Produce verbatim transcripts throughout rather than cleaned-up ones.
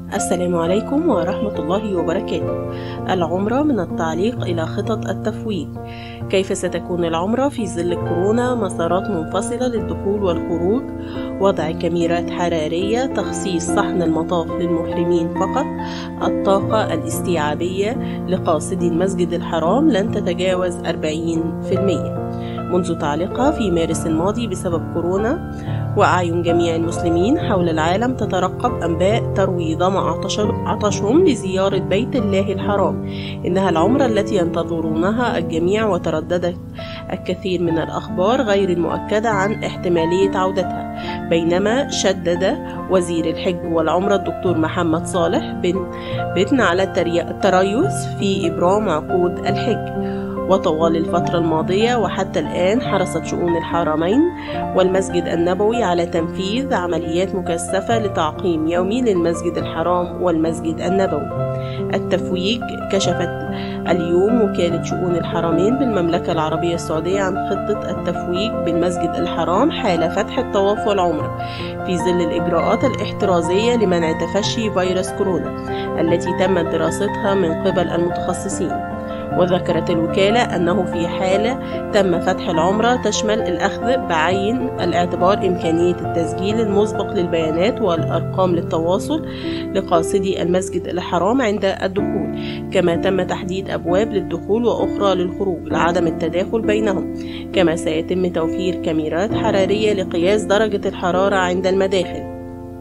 السلام عليكم ورحمة الله وبركاته. العمرة من التعليق إلى خطط التفويج. كيف ستكون العمرة في ظل كورونا؟ مسارات منفصلة للدخول والخروج، وضع كاميرات حرارية، تخصيص صحن المطاف للمحرمين فقط، الطاقة الاستيعابية لقاصدي المسجد الحرام لن تتجاوز أربعين بالمئة. منذ تعليقها في مارس الماضي بسبب كورونا، وأعين جميع المسلمين حول العالم تترقب أنباء تروي ظمأ عطشهم لزيارة بيت الله الحرام. إنها العمرة التي ينتظرونها الجميع، وترددت الكثير من الأخبار غير المؤكدة عن احتمالية عودتها، بينما شدد وزير الحج والعمرة الدكتور محمد صالح بن بن على التريث في إبرام عقود الحج. وطوال الفترة الماضية وحتى الآن حرصت شؤون الحرمين والمسجد النبوي على تنفيذ عمليات مكثفة لتعقيم يومي للمسجد الحرام والمسجد النبوي. التفويج. كشفت اليوم وكالة شؤون الحرمين بالمملكة العربية السعودية عن خطة التفويج بالمسجد الحرام حال فتح الطواف والعمرة في ظل الإجراءات الاحترازية لمنع تفشي فيروس كورونا التي تمت دراستها من قبل المتخصصين. وذكرت الوكالة أنه في حالة تم فتح العمرة تشمل الأخذ بعين الاعتبار إمكانية التسجيل المسبق للبيانات والأرقام للتواصل لقاصدي المسجد الحرام عند الدخول، كما تم تحديد أبواب للدخول وأخرى للخروج لعدم التداخل بينهم، كما سيتم توفير كاميرات حرارية لقياس درجة الحرارة عند المداخل.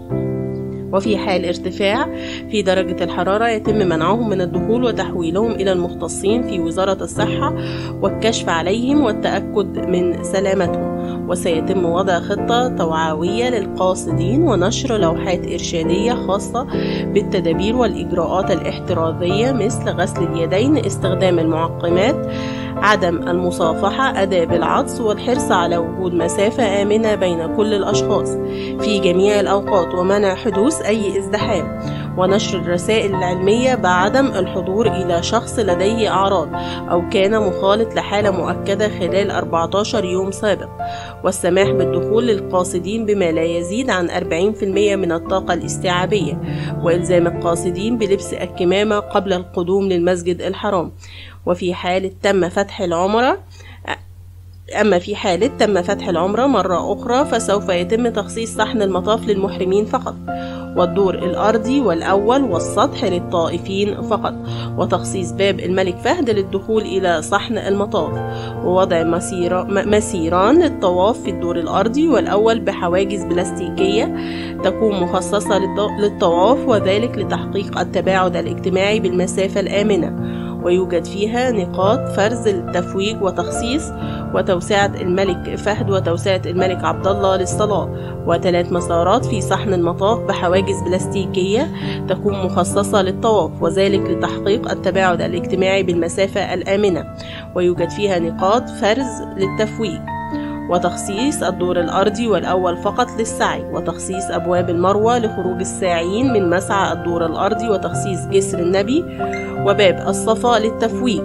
وفي حال ارتفاع في درجة الحرارة يتم منعهم من الدخول وتحويلهم إلى المختصين في وزارة الصحة والكشف عليهم والتأكد من سلامتهم. وسيتم وضع خطة توعوية للقاصدين ونشر لوحات إرشادية خاصة بالتدابير والإجراءات الاحترازية مثل غسل اليدين، استخدام المعقمات، عدم المصافحة، آداب العطس، والحرص على وجود مسافة آمنة بين كل الأشخاص في جميع الأوقات، ومنع حدوث أي ازدحام، ونشر الرسائل العلمية بعدم الحضور إلى شخص لديه أعراض أو كان مخالط لحالة مؤكدة خلال أربعة عشر يوم سابق، والسماح بالدخول للقاصدين بما لا يزيد عن أربعين بالمئة من الطاقة الاستيعابية، وإلزام القاصدين بلبس الكمامة قبل القدوم للمسجد الحرام. وفي حالة تم فتح العمرة أما في حالة تم فتح العمرة مرة أخرى فسوف يتم تخصيص صحن المطاف للمحرمين فقط، والدور الأرضي والأول والسطح للطائفين فقط، وتخصيص باب الملك فهد للدخول إلى صحن المطاف، ووضع مسير... مسيران للطواف في الدور الأرضي والأول بحواجز بلاستيكية تكون مخصصة للطواف، وذلك لتحقيق التباعد الاجتماعي بالمسافة الآمنة. ويوجد فيها نقاط فرز للتفويج وتخصيص وتوسعة الملك فهد وتوسعة الملك عبد الله للصلاة، وثلاث مسارات في صحن المطاف بحواجز بلاستيكية تكون مخصصة للطواف، وذلك لتحقيق التباعد الاجتماعي بالمسافة الآمنة. ويوجد فيها نقاط فرز للتفويج، وتخصيص الدور الأرضي والأول فقط للسعي، وتخصيص أبواب المروة لخروج الساعين من مسعى الدور الأرضي، وتخصيص جسر النبي وباب الصفا للتفويج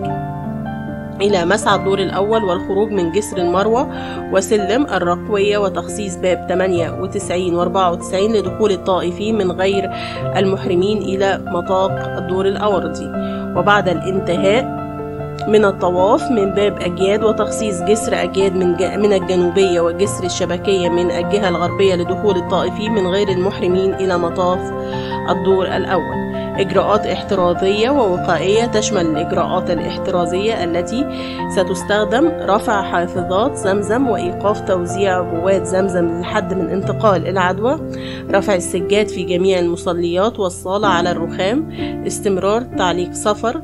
إلى مسعى الدور الأول والخروج من جسر المروة وسلم الرقوية، وتخصيص باب ثمانية وتسعين وأربعة وتسعين لدخول الطائفين من غير المحرمين إلى مطاق الدور الأرضي. وبعد الانتهاء من الطواف من باب أجياد، وتخصيص جسر أجياد من, من الجنوبية وجسر الشبكية من الجهة الغربية لدخول الطائفين من غير المحرمين إلى مطاف الدور الأول. إجراءات احترازية ووقائية تشمل الإجراءات الاحترازية التي ستستخدم رفع حافظات زمزم وإيقاف توزيع بواد زمزم للحد من انتقال العدوى، رفع السجاد في جميع المصليات والصالة على الرخام، استمرار تعليق صفر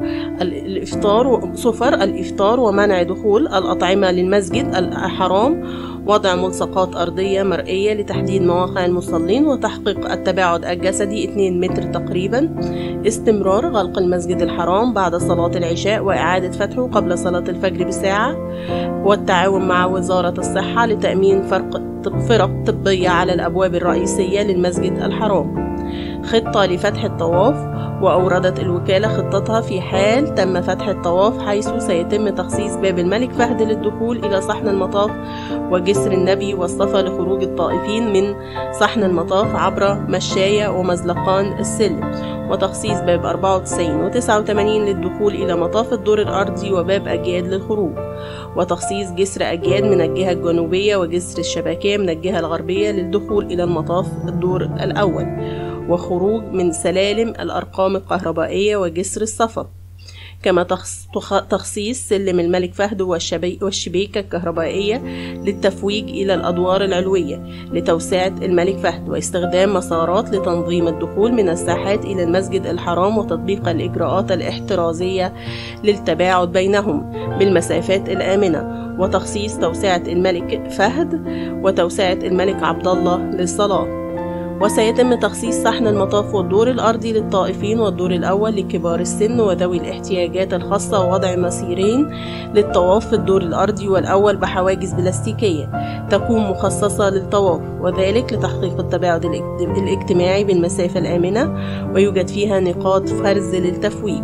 الإفطار صفر الإفطار ومنع دخول الأطعمة للمسجد الحرام، وضع ملصقات أرضية مرئية لتحديد مواقع المصلين وتحقيق التباعد الجسدي اثنين متر تقريبا، استمرار غلق المسجد الحرام بعد صلاة العشاء وإعادة فتحه قبل صلاة الفجر بساعة، والتعاون مع وزارة الصحة لتأمين فرق فرق طبية على الأبواب الرئيسية للمسجد الحرام. خطة لفتح الطواف، وأوردت الوكالة خطتها في حال تم فتح الطواف، حيث سيتم تخصيص باب الملك فهد للدخول إلى صحن المطاف وجسر النبي والصفا لخروج الطائفين من صحن المطاف عبر مشاية ومزلقان السلم، وتخصيص باب أربعة وتسعين وتسعة وثمانين للدخول إلى مطاف الدور الأرضي وباب أجياد للخروج، وتخصيص جسر أجياد من الجهة الجنوبية وجسر الشبكية من الجهة الغربية للدخول إلى المطاف الدور الأول، وخروج من سلالم الأرقام الكهربائية وجسر الصفا. كما تخصيص سلم الملك فهد والشبيكة الكهربائية للتفويج إلى الأدوار العلوية لتوسعة الملك فهد، واستخدام مسارات لتنظيم الدخول من الساحات إلى المسجد الحرام، وتطبيق الإجراءات الاحترازية للتباعد بينهم بالمسافات الآمنة، وتخصيص توسعة الملك فهد وتوسعة الملك عبد الله للصلاة. وسيتم تخصيص صحن المطاف والدور الأرضي للطائفين والدور الأول لكبار السن وذوي الاحتياجات الخاصة، ووضع مسيرين للطواف في الدور الأرضي والأول بحواجز بلاستيكية تكون مخصصة للطواف، وذلك لتحقيق التباعد الاجتماعي بالمسافة الآمنة، ويوجد فيها نقاط فرز للتفويج.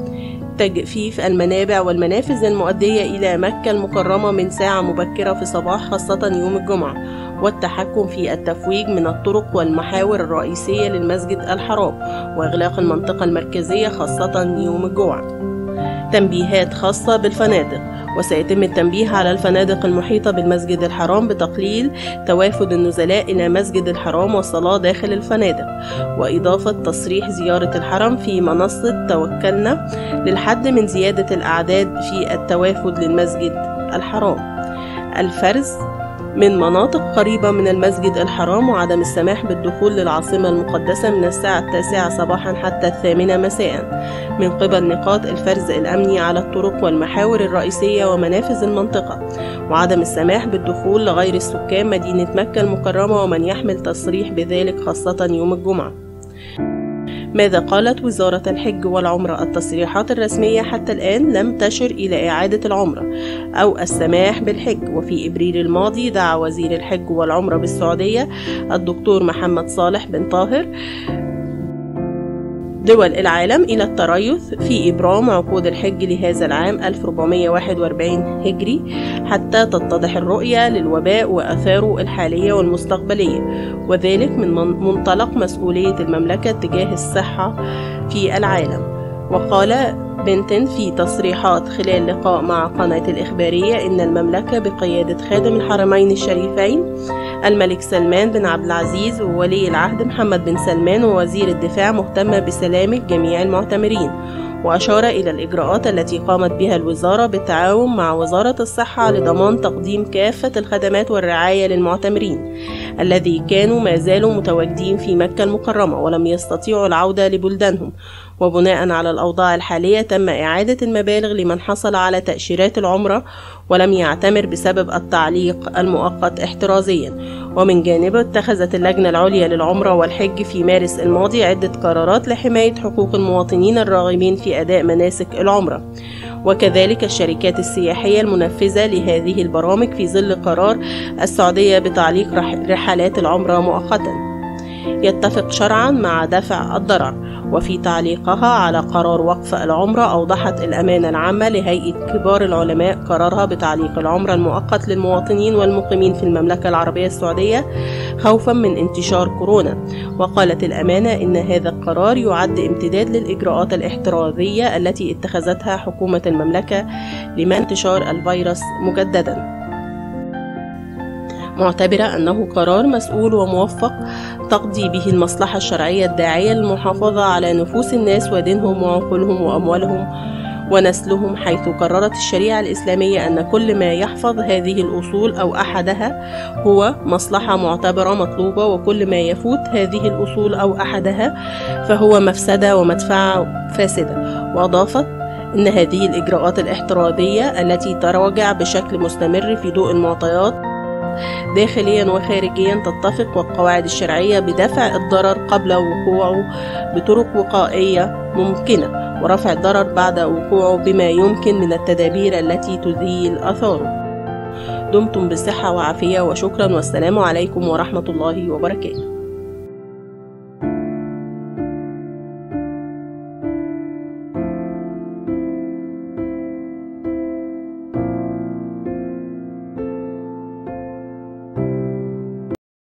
تجفيف المنابع والمنافذ المؤدية إلى مكة المكرمة من ساعة مبكرة في صباح خاصة يوم الجمعة، والتحكم في التفويج من الطرق والمحاور الرئيسية للمسجد الحرام، وإغلاق المنطقة المركزية خاصة يوم الجمعة. تنبيهات خاصة بالفنادق، وسيتم التنبيه على الفنادق المحيطة بالمسجد الحرام بتقليل توافد النزلاء إلى مسجد الحرام والصلاة داخل الفنادق، وإضافة تصريح زيارة الحرم في منصة توكلنا للحد من زيادة الأعداد في التوافد للمسجد الحرام. الفرز من مناطق قريبة من المسجد الحرام، وعدم السماح بالدخول للعاصمة المقدسة من الساعة التاسعة صباحا حتى الثامنة مساء من قبل نقاط الفرز الأمني على الطرق والمحاور الرئيسية ومنافذ المنطقة، وعدم السماح بالدخول لغير السكان مدينة مكة المكرمة ومن يحمل تصريح بذلك خاصة يوم الجمعة. ماذا قالت وزارة الحج والعمرة؟ التصريحات الرسمية حتى الآن لم تشر إلى إعادة العمرة أو السماح بالحج. وفي إبريل الماضي دعا وزير الحج والعمرة بالسعودية الدكتور محمد صالح بن طاهر دول العالم إلى التريث في إبرام عقود الحج لهذا العام ألف وأربعمائة وواحد وأربعين هجري حتى تتضح الرؤية للوباء وآثاره الحالية والمستقبلية، وذلك من منطلق مسؤولية المملكة تجاه الصحة في العالم. وقال بنتن في تصريحات خلال لقاء مع قناة الإخبارية إن المملكة بقيادة خادم الحرمين الشريفين الملك سلمان بن عبد العزيز وولي العهد محمد بن سلمان ووزير الدفاع مهتمة بسلامة جميع المعتمرين، وأشار إلى الإجراءات التي قامت بها الوزارة بالتعاون مع وزارة الصحة لضمان تقديم كافة الخدمات والرعاية للمعتمرين الذي كانوا ما زالوا متواجدين في مكة المكرمة ولم يستطيعوا العودة لبلدانهم. وبناء على الأوضاع الحالية تم إعادة المبالغ لمن حصل على تأشيرات العمرة ولم يعتمر بسبب التعليق المؤقت احترازيا. ومن جانبه اتخذت اللجنة العليا للعمرة والحج في مارس الماضي عدة قرارات لحماية حقوق المواطنين الراغبين في أداء مناسك العمرة، وكذلك الشركات السياحية المنفذة لهذه البرامج في ظل قرار السعودية بتعليق رحلات العمرة مؤقتا يتفق شرعا مع دفع الضرر. وفي تعليقها على قرار وقف العمرة أوضحت الأمانة العامة لهيئة كبار العلماء قرارها بتعليق العمرة المؤقت للمواطنين والمقيمين في المملكة العربية السعودية خوفا من انتشار كورونا. وقالت الأمانة إن هذا القرار يعد امتداد للإجراءات الاحترازية التي اتخذتها حكومة المملكة لمنع انتشار الفيروس مجددا، معتبرة أنه قرار مسؤول وموفق تقضي به المصلحة الشرعية الداعية للمحافظة على نفوس الناس ودينهم وعقولهم وأموالهم ونسلهم، حيث قررت الشريعة الإسلامية أن كل ما يحفظ هذه الأصول أو أحدها هو مصلحة معتبرة مطلوبة، وكل ما يفوت هذه الأصول أو أحدها فهو مفسدة ومدفعة فاسدة. وأضافت إن هذه الإجراءات الاحترازية التي تراجع بشكل مستمر في ضوء المعطيات داخليا وخارجيا تتفق والقواعد الشرعية بدفع الضرر قبل وقوعه بطرق وقائية ممكنة، ورفع الضرر بعد وقوعه بما يمكن من التدابير التي تزيل أثاره. دمتم بصحة وعافية، وشكرا، والسلام عليكم ورحمة الله وبركاته.